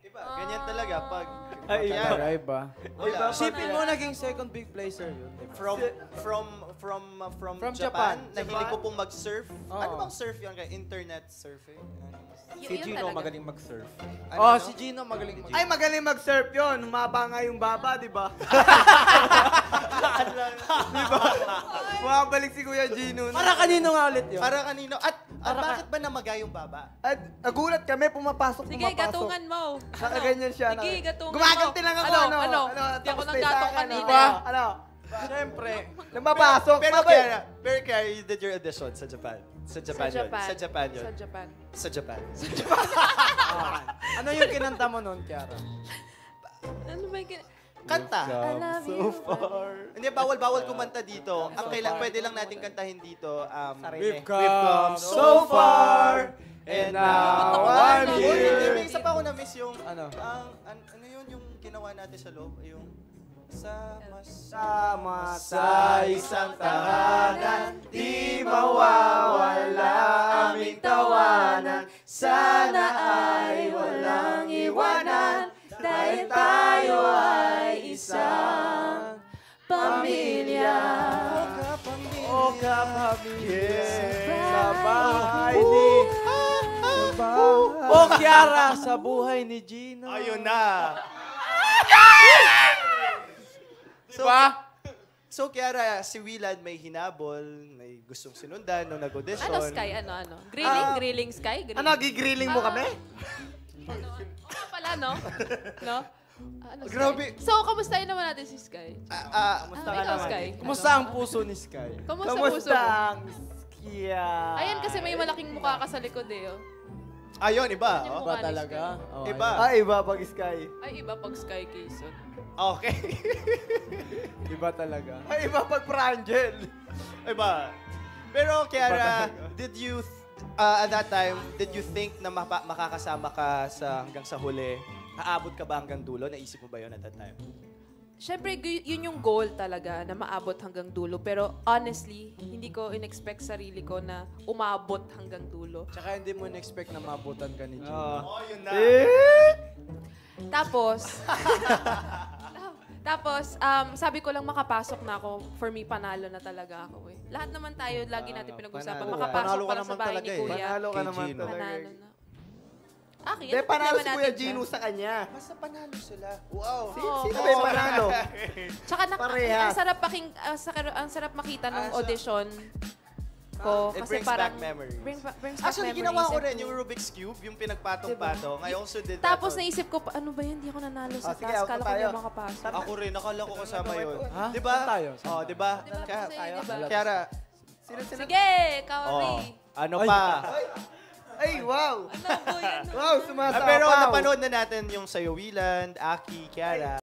Ganyan talaga pag... Ay, iba. Sipin mo naging second big placer yun. From Japan. Japan, nahilig ko pong mag-surf. Oo. Ano bang surf yun? Internet surfing? Si Gino magaling mag-surf. Ano? Si Gino magaling mag-surf. Ay, magaling mag-surf yun. Humaba nga yung baba, di ba? Di ba? Bumabalik si Kuya Gino. Para kanino nga ulit yun? Para kanino? At bakit ba namaga yung baba? At nagulat kami, pumapasok. Sige, gatungan mo. Nakaganyan siya. Sige, gatungan mo. Gumaganti lang ako. Ano? Hindi ako nang gatong kanina. Ano? Siyempre. Namapasok. Pero kaya, you did your audition sa Japan. Sa Japan yun. Sa Japan yun. Sa Japan. Sa Japan. Ano yung kinanta mo noon, Kiara? Ano ba yung Kanta. I love you. Hindi, bawal kumanta dito. Ang pwede lang natin kantahin dito. We've come so far, and now I'm here. May isa pa ako na-miss yung... Ano? Ano yun yung ginawa natin sa loob? Yung... Sama Sa isang tahanan, di mawawala aming tawanan. Sana ay walang iwanan, dahil tayo ay isang pamilya. O kapamilya Sa bahay ni... O Kiara sa buhay ni Gino. Ayun na. So, Kiara, si Willad may hinabol, may gustong sinundan nung nag-audition. Ano, Sky? Ano? Grilling, Sky? Grilling. Ano, gigrilling mo kami? Ano pala, no? No? Ano, Sky? Grabe. So, kamustahin naman natin si Sky. Kamusta ka ikaw, naman? Sky. Kumusta ang puso ni Sky? Kamusta puso Kamusta mo? ang Skia? Ayan, kasi may malaking mukha ka sa likod eh. Oh. Ayun, iba. Yung Oh. mukha Ba ni talaga? Oh, Iba. Ah, iba pag Sky. Ay, iba pag Sky Quezon. Okay. Iba talaga. Ay, iba pag Frangel. Iba. Pero, Kiara, did you, at that time, did you think na makakasama ka hanggang sa huli? Aabot ka ba hanggang dulo? Naisip mo ba yun at that time? Siyempre, yun yung goal talaga, na maabot hanggang dulo. Pero honestly, hindi ko in-expect sarili ko na umabot hanggang dulo. Tsaka hindi mo in-expect na mabutan ka ni Gino. Oh, yun na. Tapos, sabi ko lang makapasok na ako. For me, panalo na talaga ako eh. Lahat naman tayo, lagi natin pinag-usapan. panalo. Makapasok Panalo ka pa lang sa naman bahay talaga ni eh. Kuya. Panalo ka Kay naman Gino. talaga. Panalo na. Akin, Hindi, panalo si Kuya natin Gino siya. sa kanya. Basta panalo sila. Wow. Sino ba yung panalo? Tsaka Parehas. ang sarap makita ng audition ko. It Kasi brings parang, back memories. brings back Actually, memories. ginawa ko and rin to- yung Rubik's Cube, yung pinagpatong-patong. I also did that. Tapos naisip ko, ano ba yan? Hindi ako nanalo sa sige, task. out Kala na ko tayo. hindi makapasok. Ako rin, nakala ko kasama yun. Ha? Di ba? Saan tayo? Oh, di ba? Di ba? Kasi, di ba? Kiara, Sige, Kaori. oh, ano pa? Ay, wow! Ano, boy? Ano? Wow, sumasapaw. Pero napanood na natin yung sa'yo, Wieland, Aki, Kiara.